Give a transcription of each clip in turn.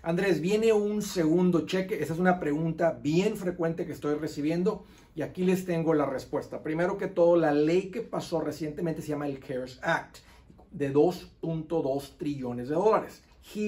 Andrés, ¿viene un segundo cheque? Esa es una pregunta bien frecuente que estoy recibiendo y aquí les tengo la respuesta. Primero que todo, la ley que pasó recientemente se llama el CARES Act de 2.2 trillones de dólares.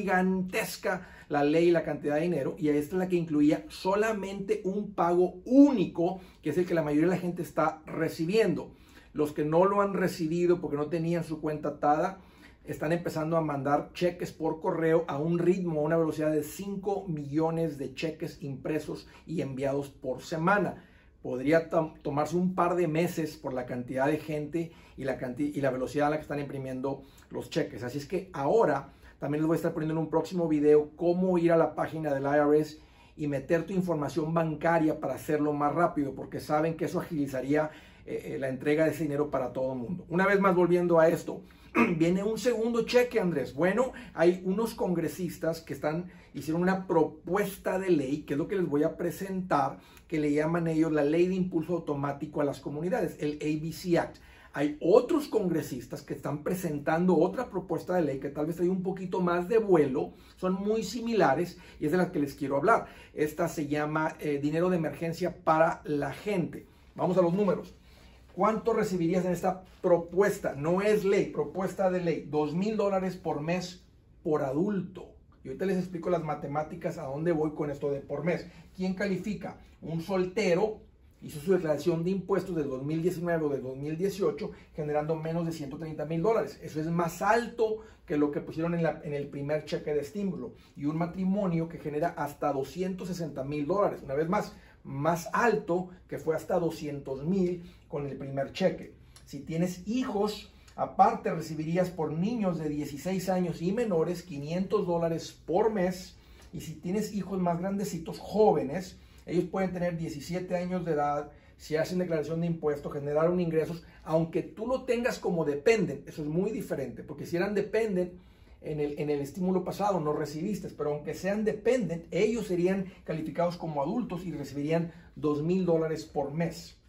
Gigantesca la ley y la cantidad de dinero, y esta es la que incluía solamente un pago único, que es el que la mayoría de la gente está recibiendo. Los que no lo han recibido porque no tenían su cuenta atada, están empezando a mandar cheques por correo a un ritmo, a una velocidad de 5 millones de cheques impresos y enviados por semana. Podría tomarse un par de meses por la cantidad de gente y la velocidad a la que están imprimiendo los cheques. Así es que ahora también les voy a estar poniendo en un próximo video cómo ir a la página del IRS y meter tu información bancaria para hacerlo más rápido, porque saben que eso agilizaría la entrega de ese dinero para todo el mundo. Una vez más, volviendo a esto, viene un segundo cheque, Andrés. Bueno, hay unos congresistas que hicieron una propuesta de ley, que es lo que les voy a presentar, que le llaman ellos la Ley de Impulso Automático a las Comunidades, el ABC Act. Hay otros congresistas que están presentando otra propuesta de ley que tal vez trae un poquito más de vuelo, son muy similares y es de las que les quiero hablar. Esta se llama dinero de emergencia para la gente. Vamos a los números. ¿Cuánto recibirías en esta propuesta? No es ley, propuesta de ley. $2,000 por mes por adulto. Y ahorita les explico las matemáticas a dónde voy con esto de por mes. ¿Quién califica? Un soltero hizo su declaración de impuestos del 2019 o del 2018 generando menos de $130,000. Eso es más alto que lo que pusieron en el primer cheque de estímulo. Y un matrimonio que genera hasta $260,000. Una vez más alto, que fue hasta $200,000 con el primer cheque. Si tienes hijos, aparte recibirías por niños de 16 años y menores $500 por mes. Y si tienes hijos más grandecitos, jóvenes, ellos pueden tener 17 años de edad, si hacen declaración de impuestos, generaron ingresos, aunque tú lo tengas como dependent. Eso es muy diferente, porque si eran dependent en el estímulo pasado no recibiste, pero aunque sean dependent, ellos serían calificados como adultos y recibirían $2,000 por mes.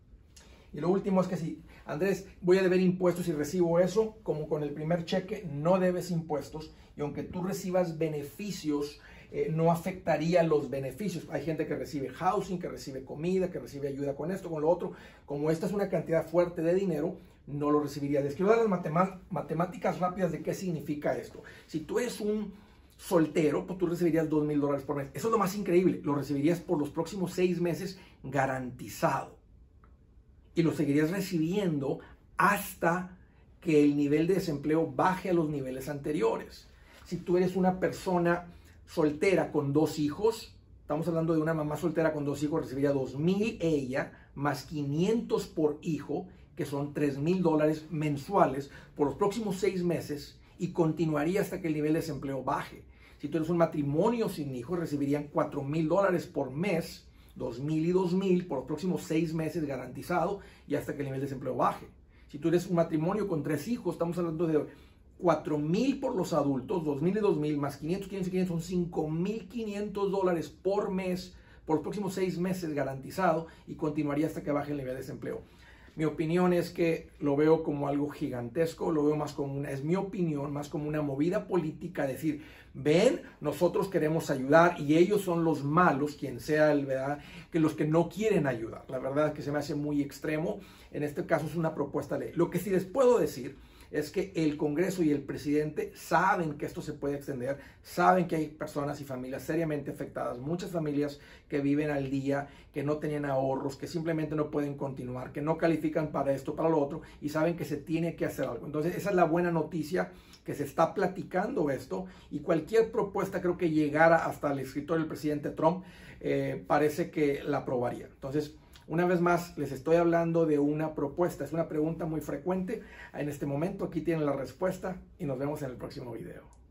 Y lo último es que si, Andrés, voy a deber impuestos si recibo eso, como con el primer cheque, no debes impuestos, y aunque tú recibas beneficios, no afectaría los beneficios. Hay gente que recibe housing, que recibe comida, que recibe ayuda con esto, con lo otro. Como esta es una cantidad fuerte de dinero, no lo recibiría. Les quiero dar las matemáticas rápidas de qué significa esto. Si tú eres un soltero, pues tú recibirías $2,000 por mes. Eso es lo más increíble. Lo recibirías por los próximos 6 meses garantizado. Y lo seguirías recibiendo hasta que el nivel de desempleo baje a los niveles anteriores. Si tú eres una persona soltera con 2 hijos, estamos hablando de una mamá soltera con 2 hijos, recibiría $2,000 ella, más 500 por hijo, que son $3,000 mensuales por los próximos 6 meses y continuaría hasta que el nivel de desempleo baje. Si tú eres un matrimonio sin hijos, recibirían $4,000 por mes, 2,000 y 2,000 por los próximos 6 meses garantizado y hasta que el nivel de desempleo baje. Si tú eres un matrimonio con 3 hijos, estamos hablando de $4,000 por los adultos, 2,000 y 2,000 más 500, 500 y 500 son $5,500 por mes por los próximos 6 meses garantizado y continuaría hasta que baje el nivel de desempleo. Mi opinión es que lo veo como algo gigantesco, lo veo más como es mi opinión, más como una movida política, decir, ven, nosotros queremos ayudar y ellos son los malos, quien sea el verdad, que los que no quieren ayudar. La verdad es que se me hace muy extremo. En este caso es una propuesta de ley. Lo que sí les puedo decir es que el Congreso y el presidente saben que esto se puede extender, saben que hay personas y familias seriamente afectadas, muchas familias que viven al día, que no tenían ahorros, que simplemente no pueden continuar, que no califican para esto, para lo otro, y saben que se tiene que hacer algo. Entonces, esa es la buena noticia, que se está platicando esto, y cualquier propuesta creo que llegara hasta el escritorio del presidente Trump, parece que la aprobaría. Entonces, una vez más, les estoy hablando de una propuesta. Es una pregunta muy frecuente en este momento. Aquí tienen la respuesta y nos vemos en el próximo video.